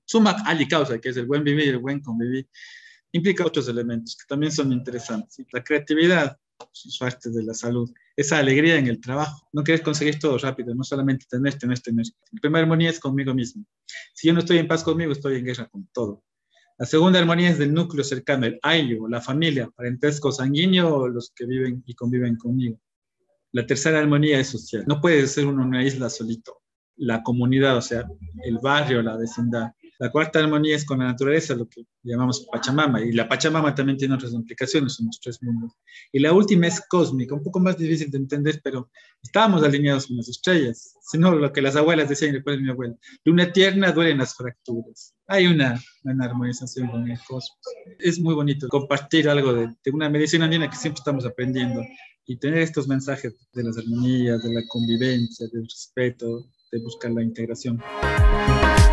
Sumak ali causa, que es el buen vivir, el buen convivir, implica otros elementos que también son interesantes. ¿Sí? La creatividad, es parte de la salud, esa alegría en el trabajo. No quieres conseguir todo rápido, no solamente tener, tener, tener. La primera armonía es conmigo mismo. Si yo no estoy en paz conmigo, estoy en guerra con todo. La segunda armonía es del núcleo cercano, el ayo, la familia, parentesco sanguíneo o los que viven y conviven conmigo. La tercera armonía es social. No puede ser uno una isla solito. La comunidad, o sea, el barrio, la vecindad. La cuarta armonía es con la naturaleza, lo que llamamos Pachamama. Y la Pachamama también tiene otras implicaciones en los tres mundos. Y la última es cósmica, un poco más difícil de entender, pero estábamos alineados con las estrellas. Sino lo que las abuelas decían, recuerden mi abuela. Luna tierna duelen las fracturas. Hay una armonización con el cosmos. Es muy bonito compartir algo de una medicina andina que siempre estamos aprendiendo y tener estos mensajes de las armonías, de la convivencia, del respeto, de buscar la integración.